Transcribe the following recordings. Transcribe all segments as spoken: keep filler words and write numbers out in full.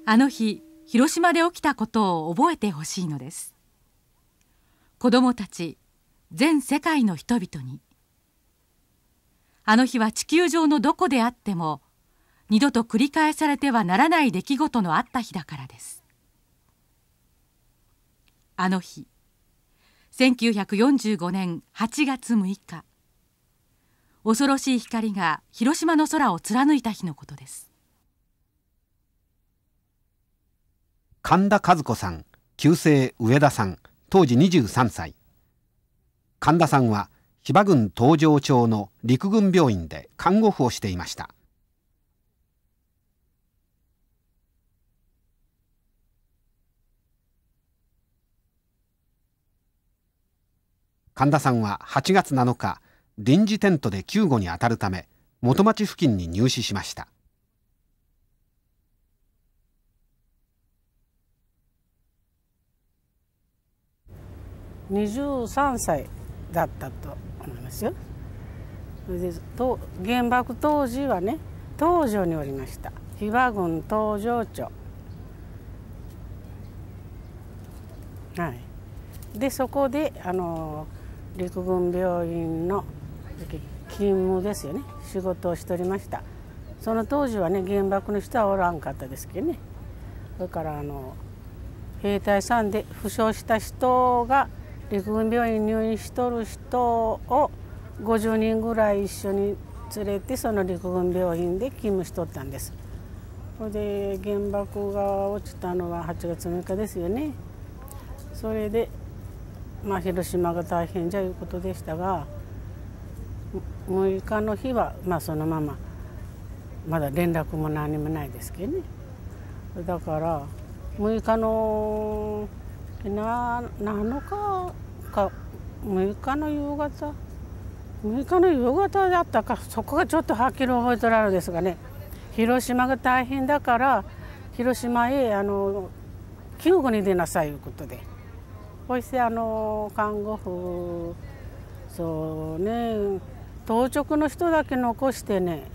あの日広島で起きたことを覚えてほしいのです。子どもたち、全世界の人々に。あの日は地球上のどこであっても二度と繰り返されてはならない出来事のあった日だからです。あの日、せんきゅうひゃくよんじゅうごねんはちがつむいか、恐ろしい光が広島の空を貫いた日のことです。 神田和子さん、旧姓上田さん、当時にじゅうさんさい。神田さんは比婆郡東条町の陸軍病院で看護婦をしていました。神田さんははちがつなのか、臨時テントで救護に当たるため元町付近に入市しました。 にじゅうさんさいだったと思いますよ。それでと原爆当時はね、東条におりました。比婆郡東条町。はい。でそこであの陸軍病院の勤務ですよね、仕事をしておりました。その当時はね、原爆の人はおらんかったですけどね。それからあの兵隊さんで負傷した人が陸軍病院に入院しとる人をごじゅうにんぐらい一緒に連れて、その陸軍病院で勤務しとったんです。それで原爆が落ちたのははちがつむいかですよね。それで、まあ、広島が大変じゃいうことでしたが、むいかの日は、まあ、そのまままだ連絡も何もないですけどね。だからむいかのななのかかむいかの夕方むいかの夕方だったか、そこがちょっとはっきり覚えておられるんですがね、広島が大変だから広島へあの救護に出なさいいうことで、そしてあの看護婦、そうね、当直の人だけ残してね、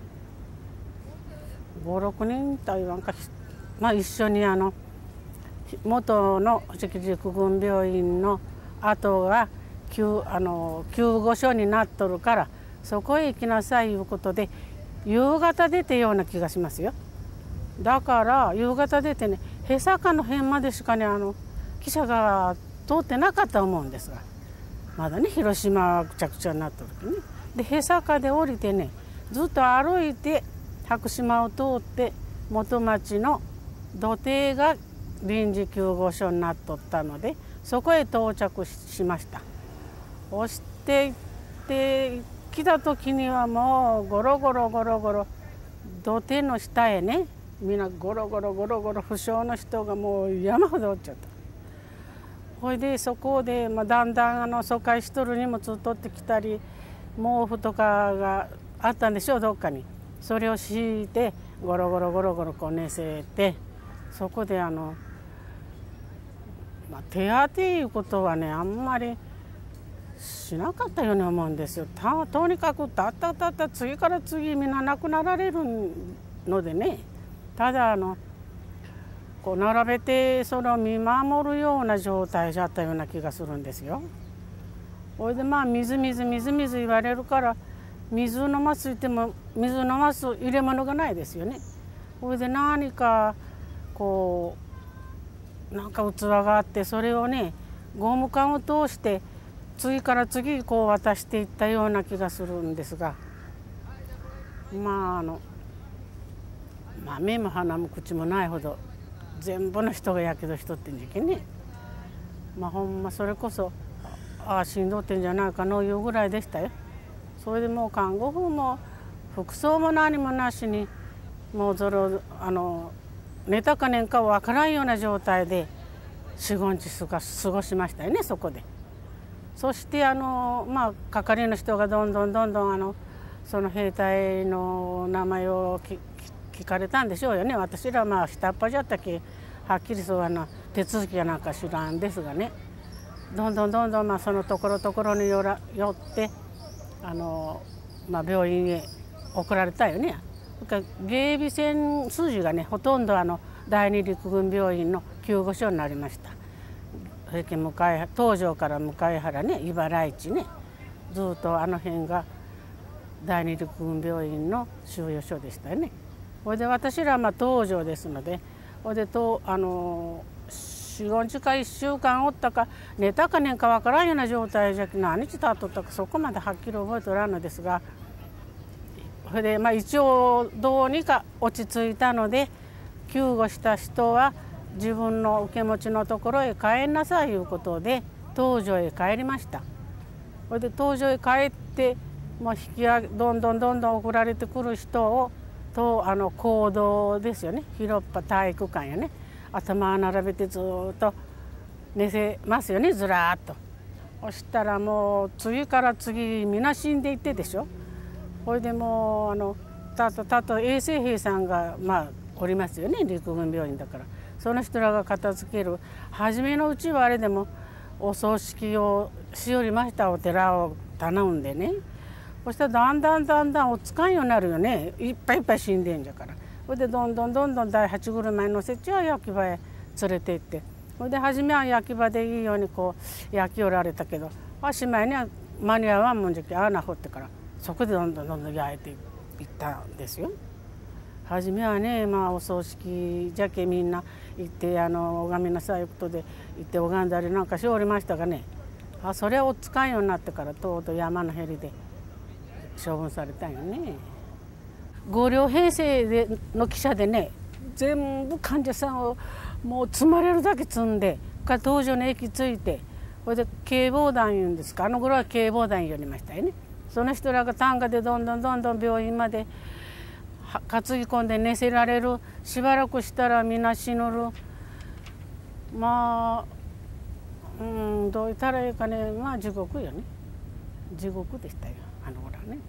ごろくにんと言わんか、まあ、一緒にあの元の陸軍病院の跡が救あの救護所になっとるから、そこへ行きなさいいうことで夕方出てような気がしますよ。だから夕方出てね、へさかの辺までしかね、あの汽車が通ってなかったと思うんですが、まだね広島はくちゃくちゃになっとるね。でへさかで降りてね、ずっと歩いて白島を通って元町の土手が臨時救護所になっとったので、そこへ到着しました。そして行って来た時にはもうゴロゴロゴロゴロ土手の下へね、みんなゴロゴロゴロゴロ負傷の人がもう山ほどおっちゃった。ほいでそこで、まあ、だんだんあの疎開しとる荷物を取ってきたり、毛布とかがあったんでしょう、どっかに。それを敷いてゴロゴロゴロゴロこう寝せて、そこであの、まあ、手当ていうことはねあんまりしなかったように思うんですよ。たとにかくたったたった次から次みんな亡くなられるのでね、ただあのこう並べてそれを見守るような状態じゃったような気がするんですよ。それでまあ水水水水言われるから、水飲ます言っても水飲ます入れ物がないですよね。それで何かこうなんか器があって、それをねゴム管を通して次から次こう渡していったような気がするんですが、まああの、まあ、目も鼻も口もないほど全部の人がやけどしとってんじゃけね、まあほんまそれこそああしんどってんじゃないかのいうぐらいでしたよ。それでもう看護婦も服装も何もなしに、もうそれをあの寝たかねんかわからんような状態でよん、ごにち過ごしましたよね、そこで。そしてあの、まあ、係の人がどんどんどんどんあのその兵隊の名前を聞かれたんでしょうよね。私らはまあ下っ端じゃったきはっきりそうあの手続きやなんか知らんですがね、どんどんどんどんまあそのところところによらよってあの、まあ、病院へ送られたよね。芸備線数字がねほとんどあの第二陸軍病院の救護所になりました。それから向かい東条から向原ね、茨市ね、ずっとあの辺が第二陸軍病院の収容所でしたよね。それで私らはまあ東条ですので、それでとあのよん、ごにちかいっしゅうかんおったか寝たかねんかわからんような状態じゃ何日経っとったかそこまではっきり覚えておらんのですが、それでまあ一応どうにか落ち着いたので、救護した人は自分の受け持ちのところへ帰んなさいいうことで東条へ帰りました。それで東条へ帰ってもう引き上げどんどんどんどん送られてくる人をとあの講堂ですよね、広っ端体育館やね、頭を並べてずっと寝せますよね、ずらーっと。そしたらもう次から次みんな死んでいってでしょ。それでもうあのたとたと衛生兵さんがまあおりますよね、陸軍病院だから。その人らが片付ける初めのうちはあれでもお葬式をしおりました、お寺を頼んでね。そしたらだんだんだんだんお使いようになるよね、いっぱいいっぱい死んでんじゃから。それでどんどんどんどん第八車に乗せちゃ焼き場へ連れて行って、それで初めは焼き場でいいようにこう焼きおられたけど、あしまいには間に合わんもんじゃけ穴掘ってからそこでどんどんどんどん焼いていったんですよ。初めはね、まあ、お葬式じゃけみんな行ってあの拝みなさいいうことで行って拝んだりなんかしておりましたがね、あそれはお使いようになってからとうとう山のへりで処分されたんよね。ご両編成での汽車でね、全部患者さんをもう積まれるだけ積んでから東条の駅着いて、それで警防団いうんですか、あの頃は警防団寄りましたよね。その人らが担架でどんどんどんどん病院まで担ぎ込んで寝せられる。しばらくしたらみんな死ぬる。まあうんどう言ったらいいかね、まあ地獄よね、地獄でしたよあの頃はね。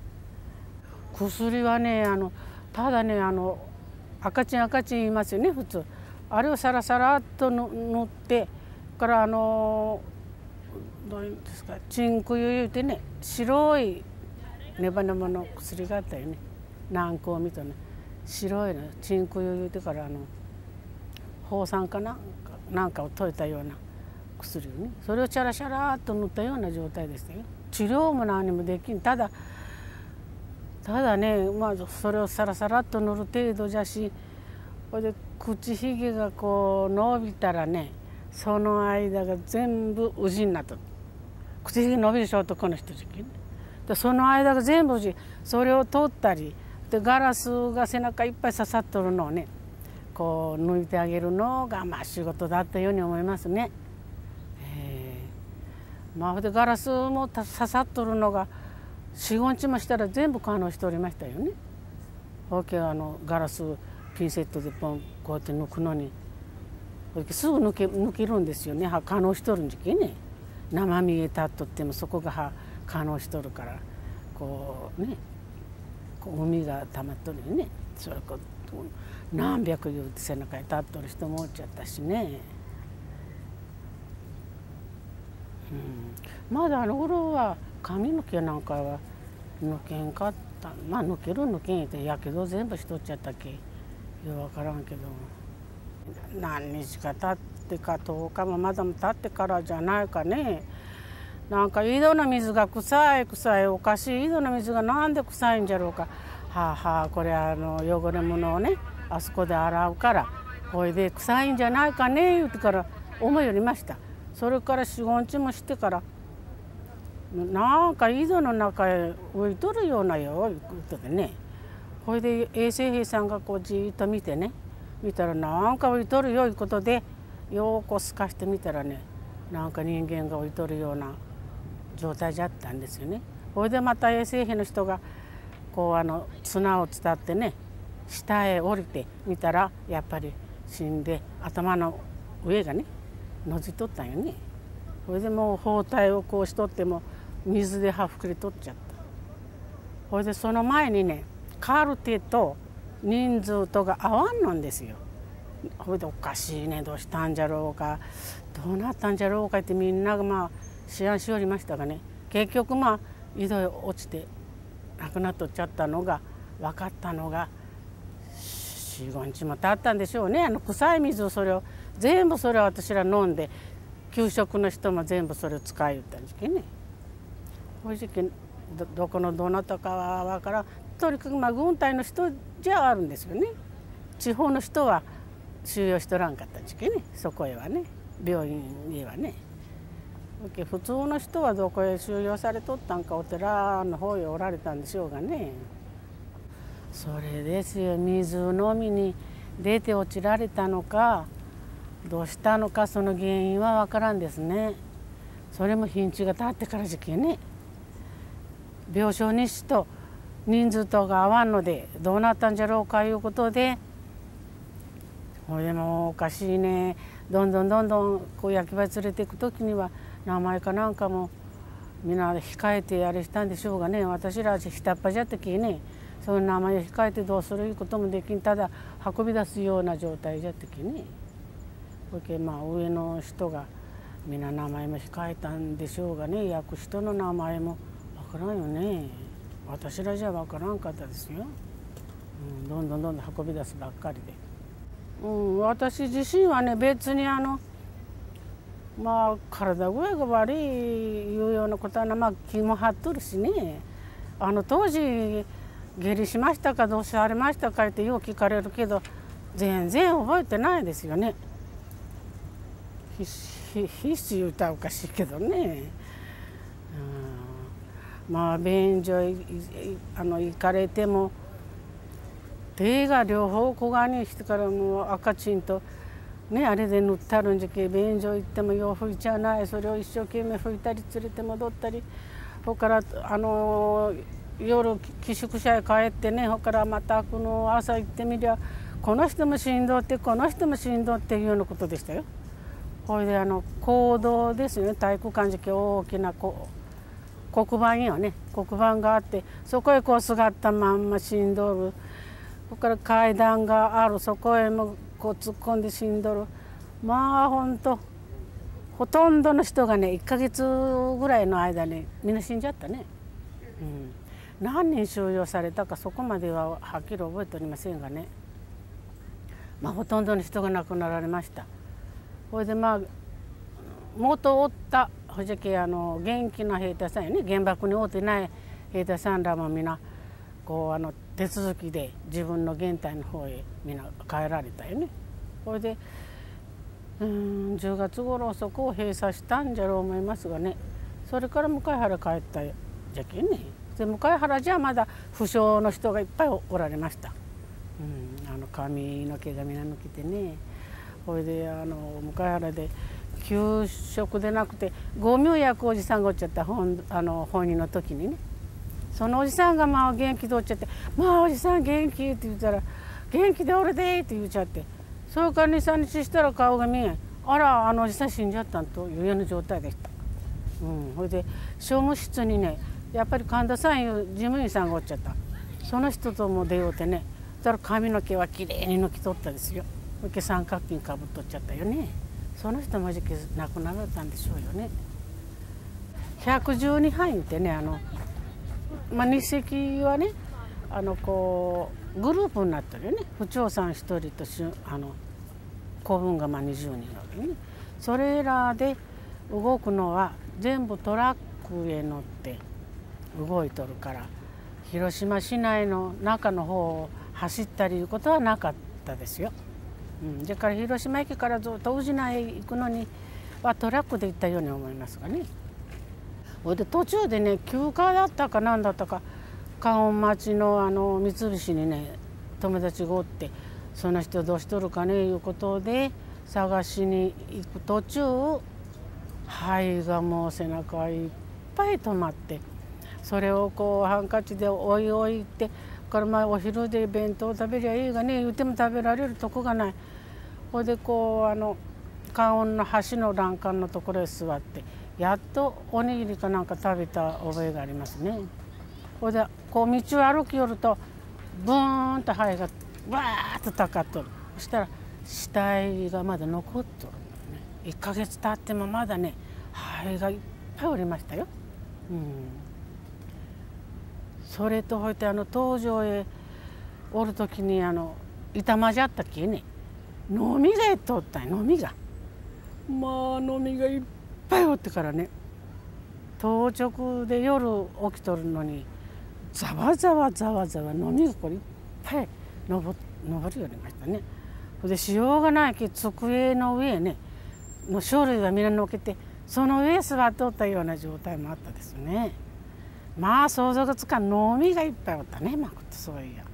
薬はねあのただねあの赤チン赤チン言いますよね普通。あれをサラサラっと塗ってからあのどういうんですか、チンクユ言うてね、白いネバネバの薬があったよね、軟膏みたいな白いのチンクユ言うてから、あの放酸かなんかなんかを溶いたような薬をね、それをチャラシャラっと塗ったような状態でしたよ。治療も何もできん、ただただね、まあ、それをサラサラっと塗る程度じゃし、それで口ひげがこう伸びたらね、その間が全部うじになった。口ひげ伸びるでしょ男の人じゃけんで、その間が全部うじ、それを取ったりでガラスが背中いっぱい刺さっとるのをねこう抜いてあげるのがまあ仕事だったように思いますね。えー、まあでガラスも刺さっとるのがよん、ごにちもしたら全部可能しておりましたよね。大きいあのガラスピンセットでポンこうやって抜くのにすぐ抜け抜けるんですよね。可能しとるんじゃけね、生身へ立っとってもそこが可能しとるからこうね、こう海が溜まっとるよね。それこう何百言うて背中に立っとる人もおっちゃったしね。うん、まだあの頃は髪の毛なんかは抜けんかった。まあ抜ける抜けんってやけど全部しとっちゃったっけよう分からんけど、何日か経ってかとおかもまだも経ってからじゃないかね。なんか井戸の水が臭い臭いおかしい、井戸の水がなんで臭いんじゃろうか、はあはあこれあの汚れ物をねあそこで洗うからこれで臭いんじゃないかね言うてから思いよりました。それからよん、ごにちもしてからなんか井戸の中へ浮いとるようなよいうことでね、これで衛生兵さんがこうじーっと見てね、見たらなんか浮いとるよいうことでようこすかしてみたらね、なんか人間が浮いとるような状態じゃったんですよね。これでまた衛生兵の人がこうあの綱を伝ってね下へ降りてみたらやっぱり死んで頭の上がねのじとったんよね。それでもう包帯をこうしとっても水ではふくれとっちゃった。それでその前にねカルテと人数とが合わんのんですよ。それでおかしいね、どうしたんじゃろうかどうなったんじゃろうかってみんながまあ思案しおりましたがね、結局まあ井戸へ落ちて亡くなっとっちゃったのが分かったのがよん、ごにちも経ったんでしょうね。あの臭い水をそれを全部それを私ら飲んで、給食の人も全部それを使い言ったんですけどね。正直 ど, どこのどなたかは分からん。とにかくまあ軍隊の人じゃあるんですよね。地方の人は収容しとらんかったんですけどね、そこへはね、病院へはね。普通の人はどこへ収容されとったんか、お寺の方へおられたんでしょうがね。それですよ、水飲みに出て落ちられたのかどうしたのか、その原因は分からんですね。それも日にちが経ってからじきね。病床日誌と人数とが合わんのでどうなったんじゃろうかいうことで、これもおかしいね。どんどんどんどんこう焼き場へ連れていく時には名前かなんかもみんな控えてやれしたんでしょうがね。私ら下っ端じゃったきね、そういう名前を控えてどうするいうこともできん、ただ運び出すような状態じゃったきね。まあ上の人がみんな名前も控えたんでしょうがね、焼く人の名前もわからんよね。私らじゃわからんかったですよ、うん、どんどんどんどん運び出すばっかりで、うん、私自身はね別にあのまあ体具合が悪いいうようなことはまあ気も張っとるしね。あの当時下痢しましたかどうされましたかってよく聞かれるけど全然覚えてないですよね。必死言うたらおかしいけどね、うん、まあ便所あの行かれても手が両方小側にしてからもう赤チンとねあれで塗ってあるんじゃけ、便所行ってもよう拭いちゃない、それを一生懸命拭いたり連れて戻ったり、ほからあの夜寄宿舎へ帰ってね、ほからまたこの朝行ってみりゃこの人もしんどってこの人もしんどっていうようなことでしたよ。これであの講堂ですよね、体育館じゃけ大きなこう黒板よね、黒板があってそこへこうすがったまんましんどる。そこから階段がある、そこへもこう突っ込んでしんどる。まあほんとほとんどの人がねいっかげつぐらいの間にみんな死んじゃったね、うん、何人収容されたかそこまでははっきり覚えておりませんがね、まあほとんどの人が亡くなられました。それでまあ元おったほじゃけあの元気な兵隊さんやね、原爆に遭うてない兵隊さんらもみんなこうあの手続きで自分の原隊の方へみんな帰られたよね。それでうんじゅうがつ頃そこを閉鎖したんじゃろう思いますがね、それから向原帰ったじゃけね。で向原じゃまだ負傷の人がいっぱいおられました、うん、あの髪の毛がみんな抜けてね。それであの向原で給食でなくてごみを焼くおじさんがおっちゃった、本あの本人の時にね、そのおじさんがまあ元気でおっちゃって「まあおじさん元気」って言ったら「元気でおるで」って言っちゃって、それからにさんにちしたら顔が見えん、あらあのおじさん死んじゃったんというような状態でした。うん、それで商務室にねやっぱり神田さんいう事務員さんがおっちゃった。その人とも出ようてね、そしたら髪の毛はきれいに抜き取ったですよ。三角巾かぶっとっちゃったよね。その人もじき亡くなられたんでしょうよね。ひゃくじゅうにはん言ってね、あの、まあ、日赤はねあのこうグループになってるよね。府長さんひとりとしあの子分がまあにじゅうにんあるよね。それらで動くのは全部トラックへ乗って動いとるから、広島市内の中の方を走ったりいうことはなかったですよ。うん、それから広島駅からずっと宇品へ行くのにはトラックで行ったように思いますがね。それで途中でね休暇だったか何だったか観音町のあの三菱にね友達がおって、その人どうしとるかねいうことで探しに行く途中灰がもう背中いっぱい止まって、それをこうハンカチでおいおいってからまあお昼で弁当食べりゃいいがね言っても食べられるとこがない。それでこうあの観音の橋の欄干のところへ座ってやっとおにぎりかなんか食べた覚えがありますね。それでこう道を歩きよるとブーンと灰がわーっとたかっとる。そしたら死体がまだ残っとるのね。いっかげつ経ってもまだね灰がいっぱいおりましたよ。うん、それとほいてあの東条へおる時にあの板間じゃったっけね、飲みがやっとったんや、飲みが。まあ飲みがいっぱいおってからね、当直で夜起きとるのにざわざわざわざわ飲みがこれいっぱい上るようになりましたね。でしようがないけ机の上ねの書類はみんなのけて、その上座っておったような状態もあったですね。まあ想像がつかん飲みがいっぱいおったね、まことそういや。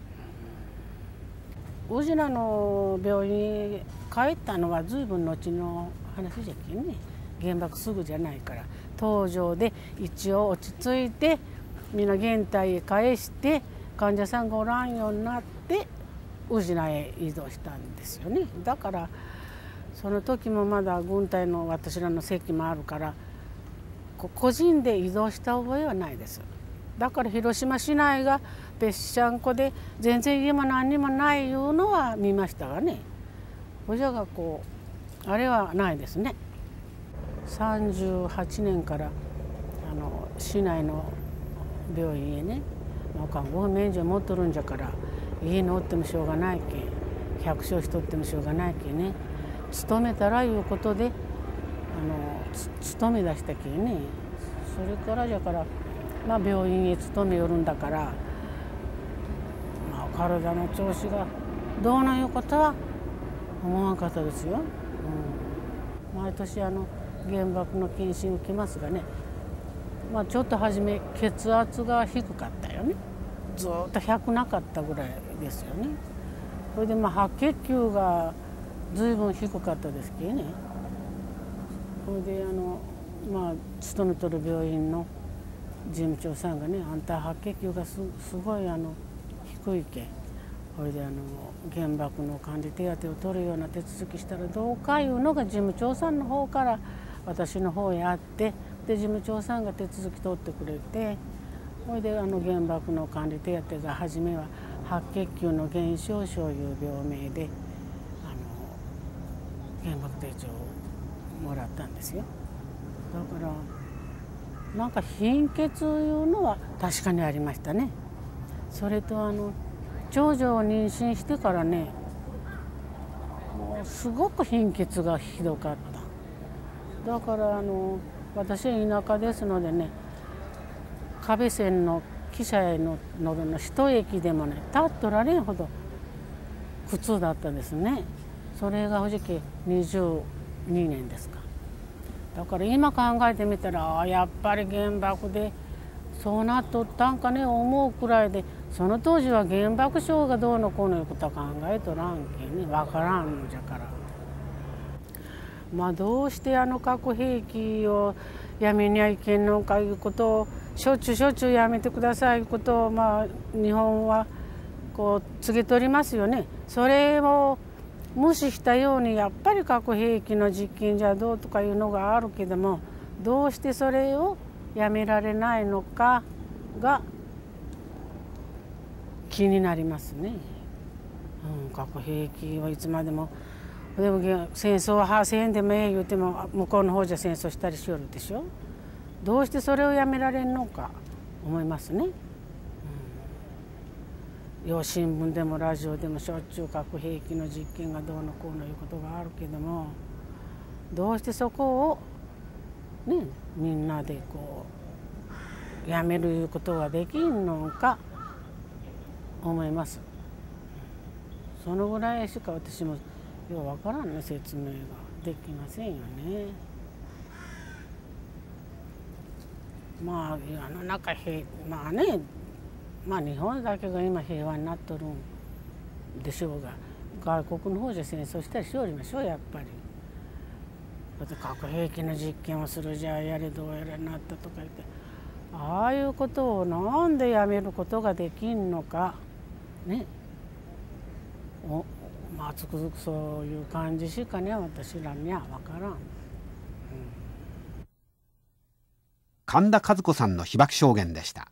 うちらの病院に帰ったのは随分後の話じゃけんね。原爆すぐじゃないから、東条で一応落ち着いてみんな原体へ返して患者さんがおらんようになって宇品へ移動したんですよね。だからその時もまだ軍隊の私らの席もあるから、個人で移動した覚えはないです。だから広島市内がぺっしゃんこで全然家も何にもないいうのは見ましたがね、おじゃがこうあれはないですね。さんじゅうはちねんからあの市内の病院へね、看護婦免除持っとるんじゃから家におってもしょうがないけ、百姓しとってもしょうがないけね、勤めたらいうことであの勤め出したけね。それからじゃから、まあ、病院へ勤めよるんだから、まあ、体の調子がどうのいうことは思わんかったですよ。うん、毎年あの原爆の検診受けますがね、まあ、ちょっと初め血圧が低かったよね。ずっとひゃくなかったぐらいですよね。それでまあ白血球が随分低かったですけどね。それであのまあ勤めとる病院の事務長さんがね、あんた白血球が す, すごいあの低いけ、それであの原爆の管理手当を取るような手続きしたらどうかいうのが事務長さんの方から私の方へあって、で事務長さんが手続き取ってくれて、それであの原爆の管理手当が初めは白血球の減少症いう病名であの原爆手帳をもらったんですよ。だからなんか貧血いうのは確かにありましたね。それとあの長女を妊娠してからね、もうすごく貧血がひどかった。だからあの私は田舎ですのでね、壁線の汽車へ乗るの一駅でもね立っとられんほど苦痛だったですね。それが正直にじゅうにねんですか。だから今考えてみたら、あやっぱり原爆でそうなっとったんかね思うくらいで、その当時は原爆症がどうのこうのいうことは考えとらんけんね、分からんのじゃから。まあどうしてあの核兵器をやめにゃいけんのかいうことをしょっちゅうしょっちゅうやめてくださいいうことを、まあ日本はこう告げとりますよね。それを無視したようにやっぱり核兵器の実験じゃどうとかいうのがあるけども、どうしてそれをやめられないのかが気になりますね。うん、核兵器はいつまでもでも戦争はせんでもええ言うても向こうの方じゃ戦争したりしよるでしょ。どうしてそれをやめられんのか思いますね。うん、新聞でもラジオでもしょっちゅう核兵器の実験がどうのこうのいうことがあるけども、どうしてそこをねみんなでこうやめるいうことができんのか思います。そのぐらいしか私もようわからんね、説明ができませんよね。まあ世の中平まあね、まあ日本だけが今平和になっとるんでしょうが、外国の方じゃ戦争したりしおりましょうやっぱり。だって核兵器の実験をするじゃあやれどうやれになったとか言って、ああいうことをなんでやめることができんのかね。おまあつくづくそういう感じしかね私らには分からん。うん、 神田和子さんの被爆証言でした。